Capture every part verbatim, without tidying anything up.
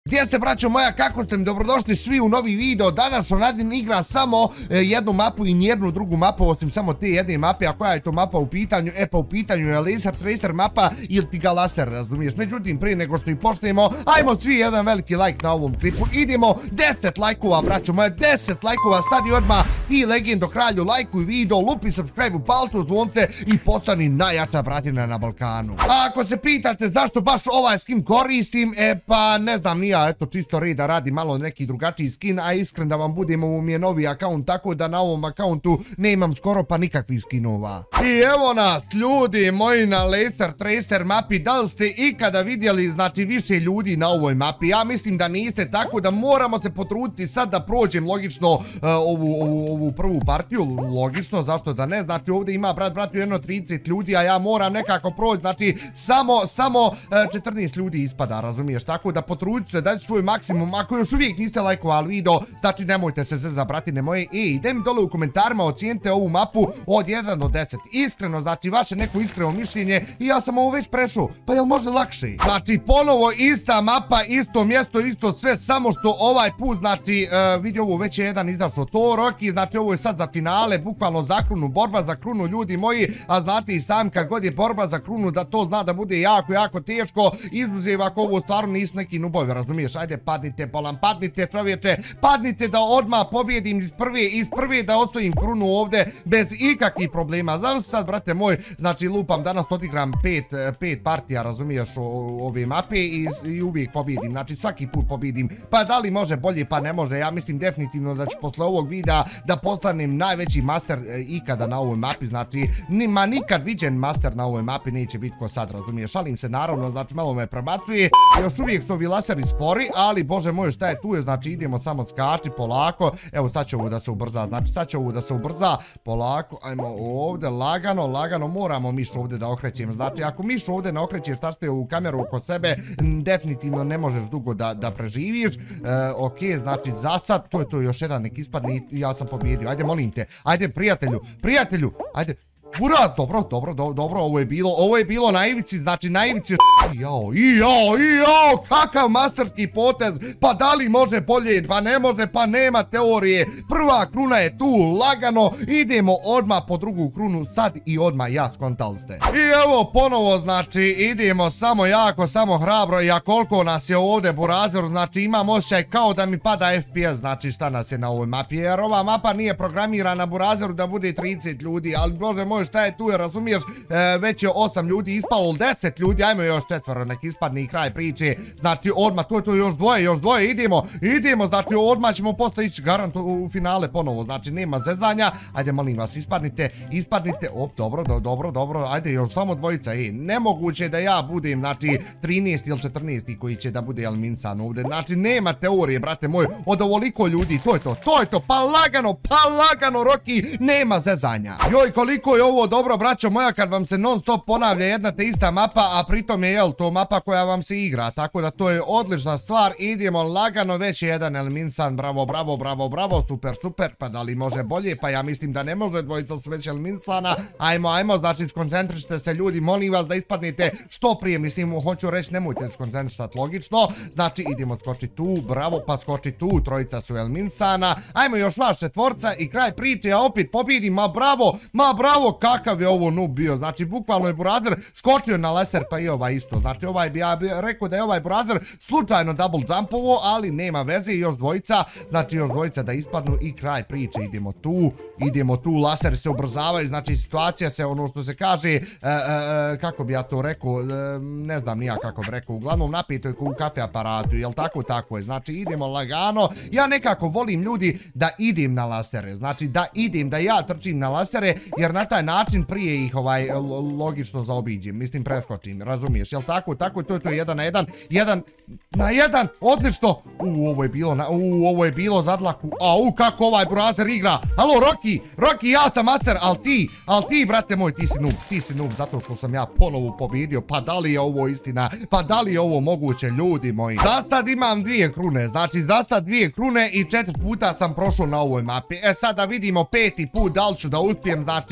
Gdje ste, braćo moja, kako ste mi? Dobrodošli svi u novi video. Danas Onadin igra samo e, jednu mapu i nijednu drugu mapu, osim samo te jedne mape. A koja je to mapa u pitanju? E pa u pitanju je Laser Tracer mapa ili ti ga laser, razumiješ? Međutim, prije nego što i počnemo, ajmo svi jedan veliki like na ovom klipu. Idemo deset lajkova, braćo moja, deset lajkova. Sad i odmah ti legendo kralju, lajkuj video, lupi subscribe, upali to zvonce i postani najjača bratina na Balkanu. A ako se pitate zašto baš ovaj skin koristim, e pa ne znam, nije eto čisto reda radi malo neki drugačiji skin, a iskren da vam budemo, ovo mi je novi akaunt, tako da na ovom akauntu nemam skoro pa nikakvih skinova. I evo nas, ljudi moji, na Laser Tracer mapi. Da li ste ikada vidjeli, znači, više ljudi na ovoj mapi? Ja mislim da niste, tako da moramo se potruditi sad da prođem logično uh, ovu, ovu, ovu prvu partiju, logično, zašto da ne, znači ovdje ima brat bratu jedno trideset ljudi, a ja moram nekako proći, znači samo, samo uh, četrnaest ljudi ispada, razumiješ, tako da potrudite se, dajte svoj maksimum. Ako još uvijek niste lajkovali video, znači nemojte se za bratine moje. E, idem mi dole u komentarima, ocijenite ovu mapu od jedan do deset. Iskreno, znači vaše neko iskreno mišljenje, i ja sam ovo već prešao, pa jel može lakše? Znači ponovo ista mapa, isto mjesto, isto sve, samo što ovaj put, znači uh, vidi ovo već je jedan izašao to Rocky, znači ovo je sad za finale, bukvalno za krunu, borba za krunu, ljudi moji, a znate i sam kad god je borba za krunu da to zna da bude jako, jako teško, izuzev ako ovo stvarno nisu neki nubovi, razumiješ? Ajde, padnite bolan, padnite čovječe, padnite da odmah pobjedim iz prve, iz prve da osvojim krunu ovdje bez ikakvih problema. Znam se sad, brate moj, znači lupam, danas odigram pet, pet partija, razumiješ, o, ove mape i, i uvijek pobjedim, znači svaki put pobjedim. Pa da li može bolje, pa ne može, ja mislim definitivno da ću posle ovog videa da postanem najveći master e, ikada na ovoj mapi, znači nima nikad viđen master na ovoj mapi neće biti ko sad, razumiješ, šalim se naravno, znači malo me prebacuje, još uvijek su ovi laseri spori, ali bože moj šta je tu je, znači idemo samo skači polako, evo sad će ovo da se ubrza, znači sad će ovo da se ubrza polako, ajmo ovdje lagano, lagano, moramo miš ovdje da okrećem, znači ako miš ovdje ne okrećeš šta je ovu kameru oko sebe, definitivno ne možeš dugo da, da preživiš, e, ok, znači za sad, to je to još jedan nek ispadne i ja sam pobjedio, ajde molim te, ajde prijatelju, prijatelju, ajde. Uraz, dobro, dobro, do, dobro, ovo je bilo, ovo je bilo na ivici, znači na ivici, jao, i jao, i jao, kakav masterski potez, pa da li može bolje, pa ne može, pa nema teorije, prva kruna je tu, lagano, idemo odmah po drugu krunu, sad i odmah, ja, skontali ste. I evo, ponovo, znači, idemo samo jako, samo hrabro, ja koliko nas je ovdje burazer, znači imam osjećaj kao da mi pada F P S, znači šta nas je na ovoj mapi, jer ova mapa nije programirana burazeru da bude trideset ljudi, ali bože moj, šta je tu, razumiješ, e, već je osam ljudi ispalo, deset ljudi, ajmo još četvoro, nek ispadni kraj priče, znači odmah, to je to još dvoje, još dvoje, idemo, idemo, znači odmah ćemo posle ići garant u, u finale ponovo, znači nema zezanja, ajde molim vas, ispadnite, ispadnite, op, dobro, do, dobro, dobro, ajde još samo dvojica, ej, nemoguće da ja budem, znači trinaest ili četrnaest koji će da bude eliminisan ovdje, znači nema teorije, brate moj, od ovoliko ljudi, to je to, to je to, pa lagano, pa lagano, Rocky, nema zezanja, joj, koliko je ovo dobro, braćo moja, kad vam se non stop ponavlja jedna te ista mapa, a pritom je, jel, to mapa koja vam se igra, tako da to je odlična stvar, idemo lagano, već je jedan eliminisan, bravo, bravo, bravo, bravo, super, super, pa da li može bolje, pa ja mislim da ne može, dvojica su već eliminisana, ajmo, ajmo, znači skoncentrišite se ljudi, molim vas da ispadnete što prije, mislim, hoću reći, nemojte se skoncentrišati logično, znači idemo skoči tu, bravo, pa skoči tu, trojica su eliminisana, ajmo još vaš četvorca i kraj priče, ja opet pobjedim, ma bravo, ma bravo, kakav je ovo noob bio, znači bukvalno je burazer skočio na laser, pa i ovaj isto, znači ovaj bi ja bi rekao da je ovaj burazer slučajno double jumpovo, ali nema veze, još dvojica, znači još dvojica da ispadnu i kraj priče, idemo tu, idemo tu, laseri se ubrzavaju, znači situacija se, ono što se kaže, e, e, kako bi ja to rekao, e, ne znam nija kako bi rekao, uglavnom napito je u kafe aparatu, jel tako, tako je, znači idemo lagano, ja nekako volim ljudi da idem na lasere, znači da idem, da ja trčim na lasere, jer na taj način prije ih ovaj logično zaobiđem, mislim preskočim, razumiješ, jel tako, tako, to je to jedan na jedan, jedan na jedan, odlično, u, ovo je bilo, na, u, ovo je bilo zadlaku, a u, kako ovaj burazer igra, halo, Rocky, Rocky, ja sam master, al ti, al ti, brate moj, ti si noob, ti si noob, zato što sam ja ponovo pobjedio, pa da li je ovo istina, pa da li je ovo moguće, ljudi moji, da sad imam dvije krune, znači da sad dvije krune i četiri puta sam prošao na ovoj mapi, e sad da vidimo peti put, da li ću da uspijem, znači, halo,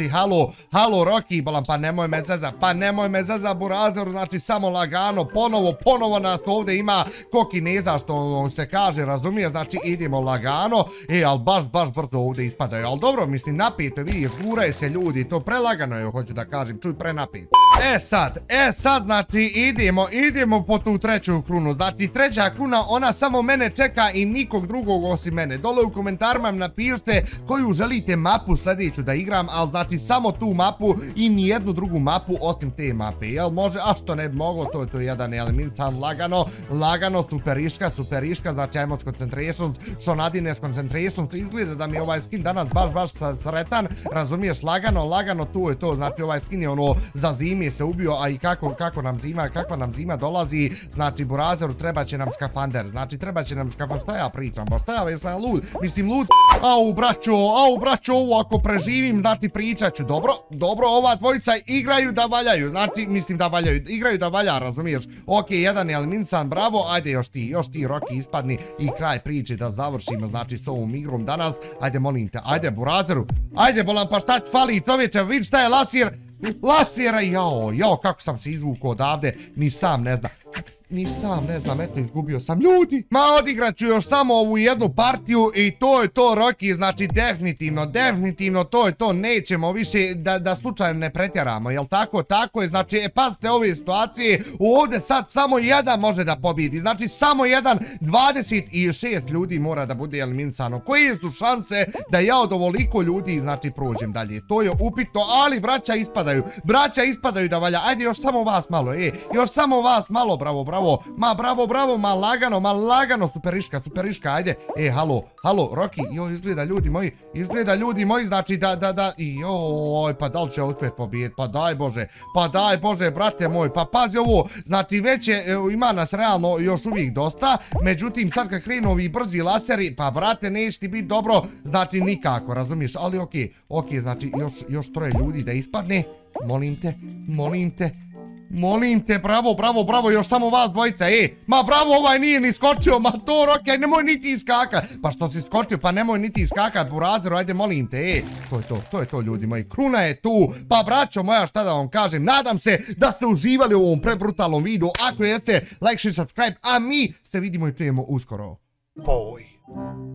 halo, halo, Rocky, bolam, pa nemoj me zeza, pa nemoj me zeza, Burazeru, znači samo lagano, ponovo, ponovo nas ovdje ima ko Kineza, što se kaže, razumiješ, znači idemo lagano, e, ali baš, baš brzo ovdje ispadaju, ali dobro, mislim, napijete, vidiš, guraju se ljudi, to prelagano je, hoću da kažem, čuj, prenapijete. E sad, e sad, znači, idemo, idemo po tu treću krunu, znači, treća kruna, ona samo mene čeka i nikog drugog osim mene. Dole u komentarima napišite koju želite mapu sljedeću da igram, ali znači samo tu mapu i nijednu drugu mapu osim te mape, jel može, a što ne bi moglo, to je to jedan eliminisan, lagano, lagano, superiška, superiška, znači ajmo s concentrations, što nadine s concentrations, izgleda da mi je ovaj skin danas baš, baš sretan, razumiješ, lagano, lagano, tu je to, znači ovaj skin je ono, za zimi se ubio, a i kako, kako nam zima, kakva nam zima dolazi, znači Burazeru treba će nam skafander, znači treba će nam skafander, šta ja pričam, ba šta ja, jesam lud, mislim lud, au braćo, au braćo, ovo ako preživim, znači pričat ću, dobro, dobro, ova dvojica igraju da valjaju, znači, mislim da valjaju, igraju da valja, razumiješ, ok, jedan je eliminisan, bravo, ajde još ti, još ti Rocky ispadni i kraj priče da završimo, znači s ovom igrom danas, ajde molim te, ajde Burazeru, ajde bolam, pa šta ti fali čovječe, vidi šta je lasir, lasira, jao, jao, kako sam se izvukao odavde, ni sam ne znam. Ni sam ne znam, eto izgubio sam ljudi. Ma odigrat ću još samo ovu jednu partiju i to je to Rocky, znači definitivno, definitivno to je to, nećemo više da, da slučajno ne pretjeramo, jel tako, tako je, znači e, pazite ove situacije, ovdje sad samo jedan može da pobjedi, znači samo jedan, dvadeset šest ljudi mora da bude eliminisano, koje su šanse da ja od ovoliko ljudi, znači prođem dalje, to je upitno, ali braća ispadaju, braća ispadaju da valja, ajde još samo vas malo, e, još samo vas malo, bravo, bravo. Bravo, ma bravo, bravo, ma lagano, ma lagano, superiška, superiška, ajde, e, halo, halo, Rocky, jo, izgleda ljudi moji, izgleda ljudi moji, znači da, da, da, i joj, pa da li će uspjet pobijeti, pa daj Bože, pa daj Bože, brate moj, pa pazi ovo, znači već je, ima nas realno još uvijek dosta, međutim, sad kad krenu ovi brzi laseri, pa brate, neće ti biti dobro, znači nikako, razumiješ, ali okej, okej, znači još, još troje ljudi da ispadne, molim te, molim te, molim te, bravo, bravo, bravo, još samo vas dvojica, e, ma bravo, ovaj nije ni skočio, ma to Rocky, nemoj niti iskakat, pa što si skočio, pa nemoj niti iskakat, Burazeru, ajde molim te, e, to je to, to je to ljudi moji, kruna je tu, pa braćo moja, šta da vam kažem, nadam se da ste uživali u ovom prebrutalnom videu, ako jeste, like, share, subscribe, a mi se vidimo i čujemo uskoro, boj.